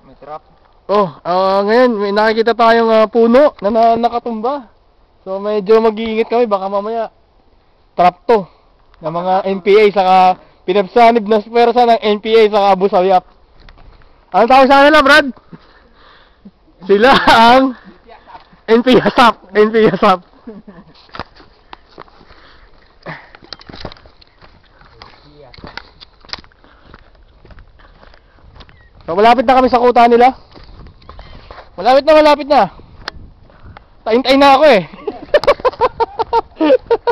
May trap. Ngayon may nakikita tayong puno na nakatumba. So medyo mag-iingat kami, baka mamaya trap to ng mga NPA saka pinapsanib na pwersa ng NPA saka Abu Sayyaf. Ano tawag sa kanila, Brad? Sila ang NPA-SAP. NPA-SAP. So malapit na kami sa kuta nila. Malapit na. Tayin-tayin na ako eh.